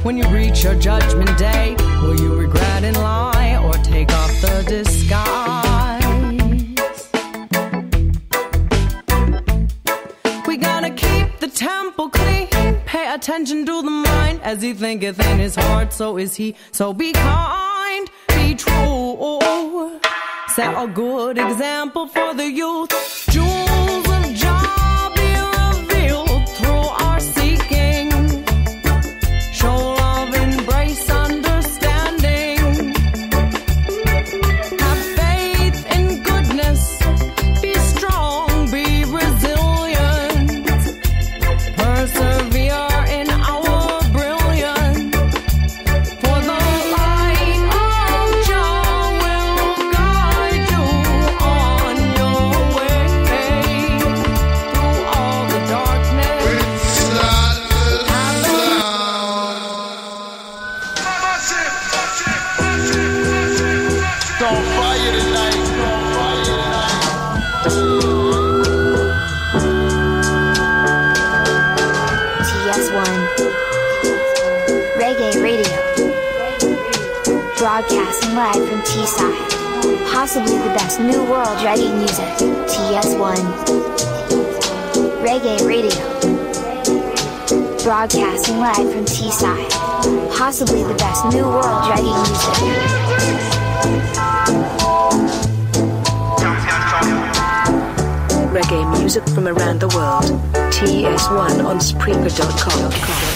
when you reach your judgment day? Will you regret and lie or take off the disguise? We gotta keep the temple clean. Pay attention to the mind as he thinketh in his heart. So is he. So be kind, be true. Set a good example for the youth. Jewels of Jah be revealed through our seeking. Show love, embrace understanding. Have faith in goodness. Be strong, be resilient. Persevere in our brilliance. For the light of Jah will guide you on your way through all the darkness. Don't fire tonight. Don't fire tonight. TS1 Reggae Radio, broadcasting live from Teesside. Possibly the best new world reggae music. TS1 Reggae Radio, broadcasting live from Teesside. Possibly the best new world reggae music. Reggae music from around the world. TS1 on Spreaker.com.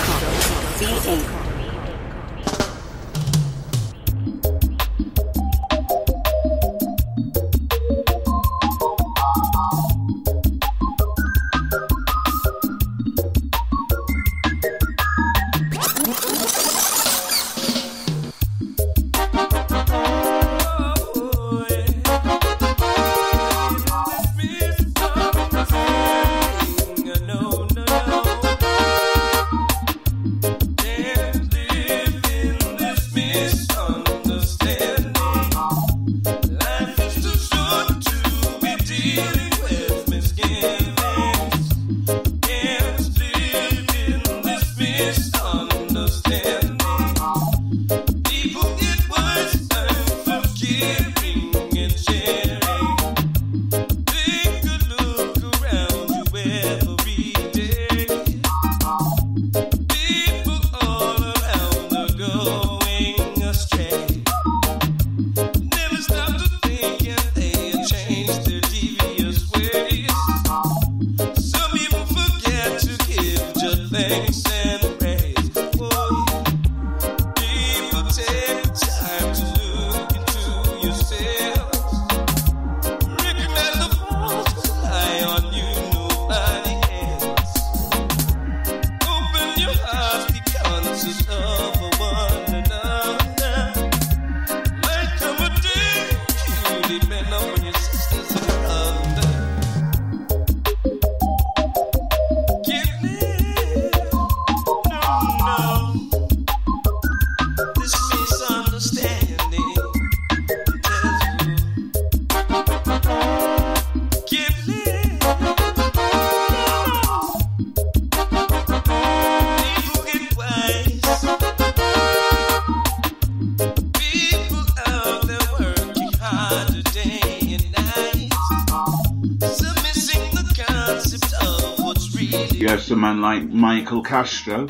Yes, a man like Michael Castro,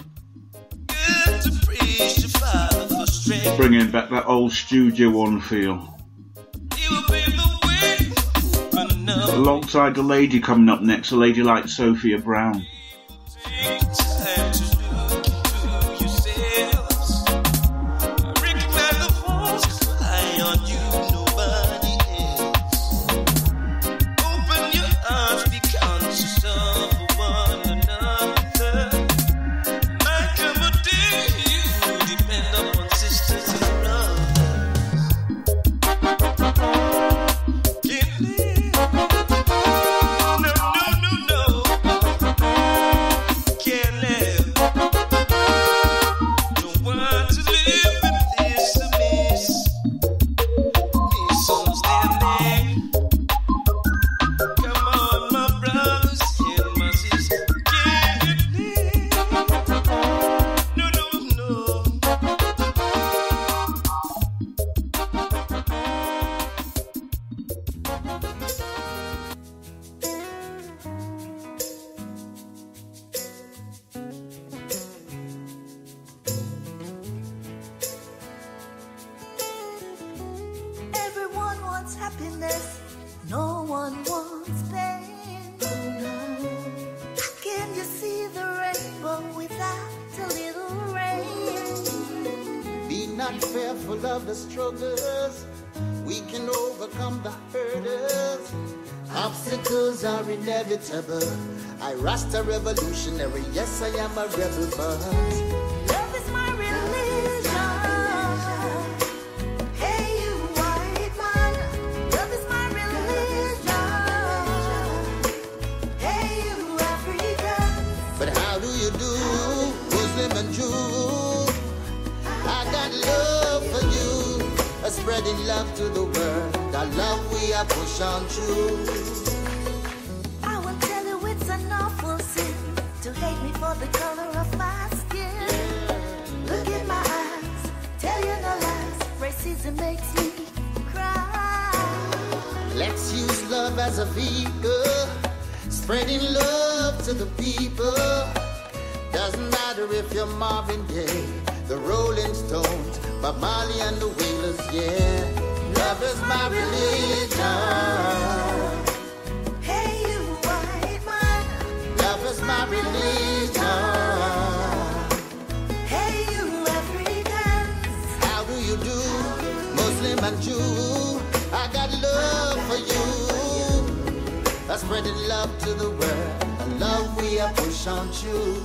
bringing back that old Studio One feel. Alongside a lady coming up next, a lady like Sophia Brown. fearful of the struggles. We can overcome the hurdles. Obstacles are inevitable. I Rasta revolutionary, yes I am a rebel, but love is my religion. Hey you white man, love is my religion. Hey you African. But how do you do, Muslim and Jew? I got love for you, spreading love to the world. The love we are push on through. I will tell you it's an awful sin to hate me for the color of my skin. Look in my eyes, tell you no lies. Racism makes me cry. Let's use love as a vehicle, spreading love to the people. Doesn't matter if you're Marvin Gaye, the Rolling Stones, Bob Marley and the Wailers, yeah. Love is my religion. Hey you white man, Love is my religion. hey you Africans. How do you do, Muslim and Jew? I got love for you. I'm spreading love to the world. The love we are push on through.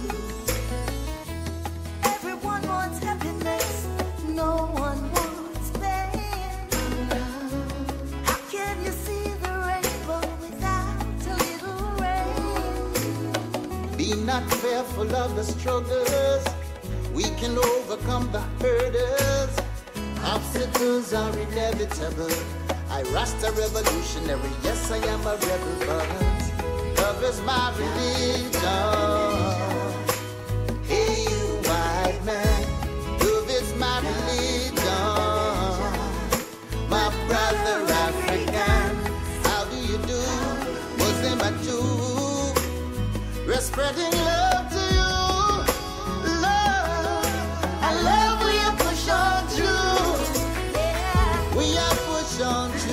Everyone wants happiness, no one wants pain. How can you see the rainbow without a little rain? Be not fearful of the struggles. We can overcome the hurdles. Obstacles are inevitable. I Rasta revolutionary, yes I am a rebel, but love is my religion. Hey you white man, love is my religion. My brother African, how do you do, Muslim and Jew? We're spreading love to you, love. And love we are push on through. We are push on through.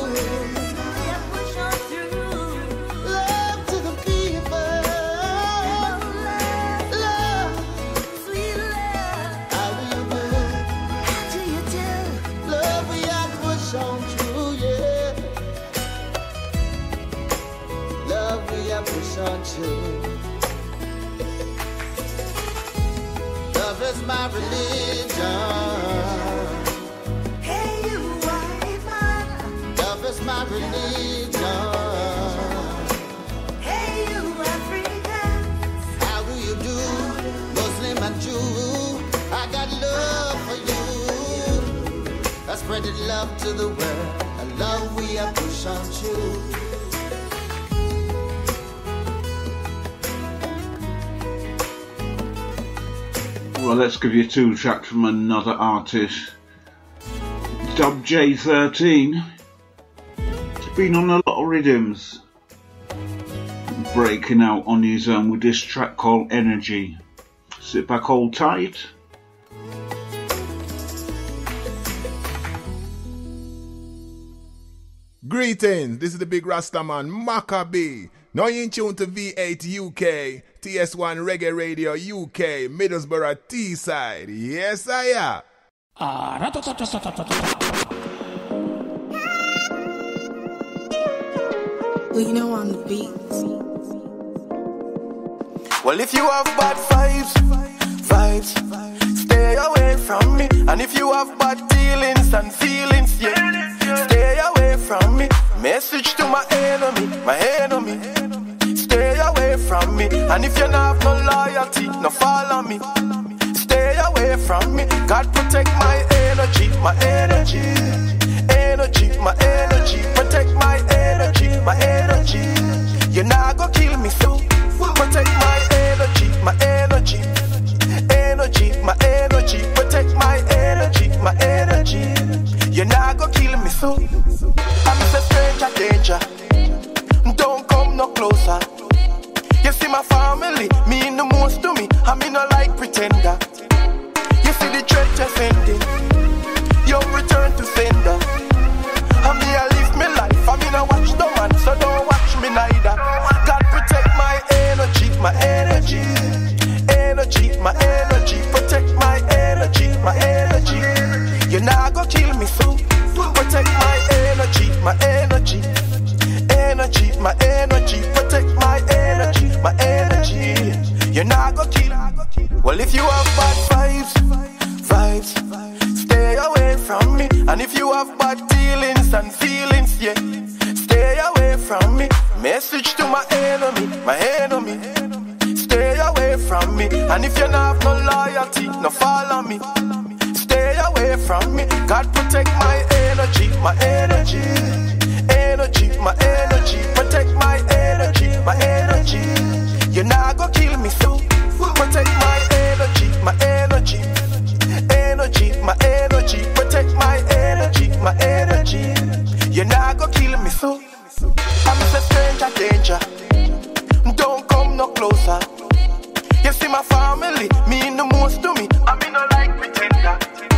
Love to the people. Love. How do you do? Love we are push on through, yeah. Love we are push on through. Love is my religion. Hey you white man, Love is my religion. hey you Africans. How do you do, Muslim and Jew? I got love for you. I spreading love to the world. A love we are push on through. Well, let's give you two tracks from another artist. Dub J13. He's been on a lot of rhythms. Breaking out on his own with this track called Energy. Sit back, hold tight. Greetings, this is the big Rastaman Maccabee. Now you're in tune to V8 UK, TS1 Reggae Radio UK, Middlesbrough Teesside. Yes, I am. Well, you know I'm the beats. Well, if you have bad vibes, stay away from me. And if you have bad feelings and feelings, yeah, stay away from me. Message to my enemy, stay away from me. And if you don't have no loyalty, no follow me. Stay away from me. God protect my energy, my energy. Protect my energy. You're not gonna kill me, so protect my energy. Protect my energy. You're not gonna kill me, so I'm a stranger, danger. Don't come no closer. You see my family, mean the most to me. I mean I like pretender. You see the treasure sending, you return to sender. I mean I live my life, I mean I watch the man, so don't watch me neither. God protect my energy. Protect my energy. You're not my energy. Protect my energy, my energy. You're not gonna kill. Well, if you have bad vibes, stay away from me. And if you have bad dealings and feelings, yeah, stay away from me. Message to my enemy, stay away from me. And if you don't have no loyalty, no follow me, stay away from me. God protect my energy, my energy. Protect my energy, my energy. You're not gonna kill me, so protect my energy, my energy. Protect my energy, my energy. You're not gonna kill me, so I'm a stranger, danger. Don't come no closer. You see my family, mean the most to me. I mean no like pretender.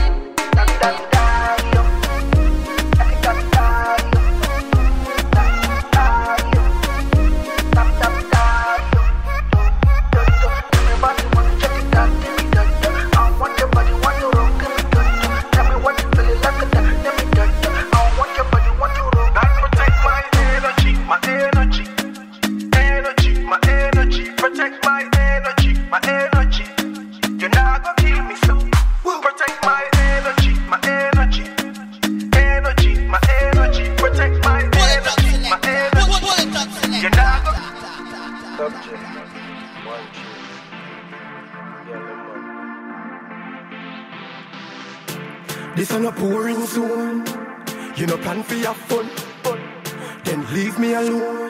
This is a pouring zone. You no plan for your fun, then leave me alone.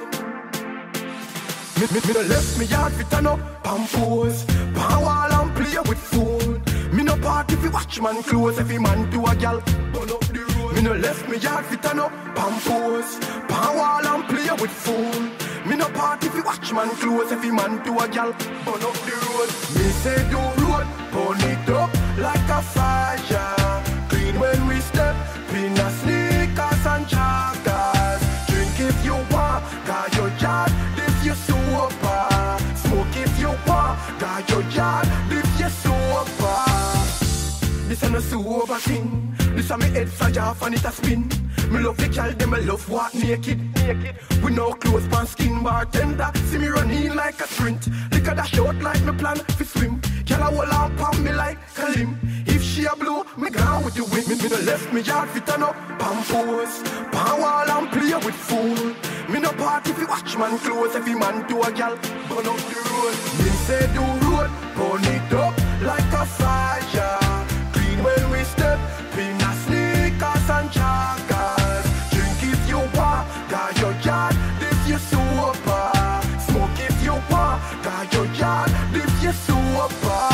Me no left me yard fit turn up and pose, pan wall and play with phone. Me no party if you watch man close, every man do a gal burn up the road. Me no left me yard fit turn up and pose, pan wall and play with phone. Me no party if you watch man close, every man do a gal burn up the road. Me say do road, burn it up like a fire. When we step in a sneakers and joggers, drink if you want, got your job, this you super. Smoke if you want, got your job, this you super. This ain't a super thing. This a me head fly off and it a spin. Me love the girl, them me love walk naked. We no clothes pan skin bartender. See me running like a sprint. Look at that short like me plan fi swim. Girl a hold on pon me like Kalim. If she a blow, me gone with the wind. Me no left me yard fi turn up pan pose, pan wall and play with fool. Me no party fi watch man close. Every man do a girl burn up the road. Me say do road, burn it up like a fire. Clean when we step in a sneakers and joggers. Drink if you want, got your yard, this you super. Smoke if you want, got your yard, this you super.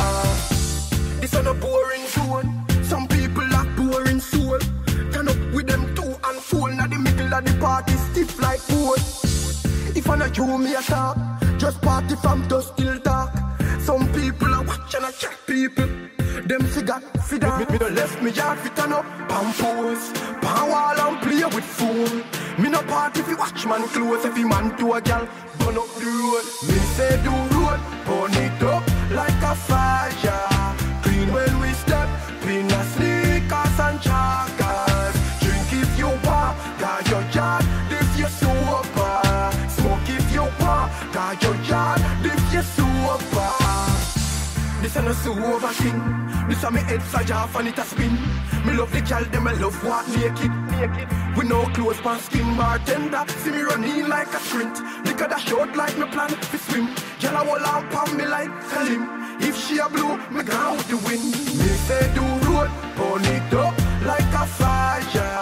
This ain't a boring zone. Some people are boring soul. Turn up with them two and four. Now the middle of the party stiff like wood. If I not you me a talk, just party from dusk till dark. Some people are watching and check people. Them figure, me no left me yard fit turn up, pan pose, pan wall and play with fool. Me no party fi watch man close, every man do a gal burn up the road. Me say do road, burn it up like a fire. Clean when we step in a sneakers and joggers. Drink if you want, got your yard, this you super. Smoke if you want, got your yard, this you super. This ain't a super thing. This a me head fly off and it a spin. Me love the girl, them I love walk naked. We no clothes pan skin bartender. See me running like a sprint. Look at that short like me plan to swim. Girl I hold on pon me like Kalim. If she a blow, me gone with the wind. Me say do road, burn it up like a fire.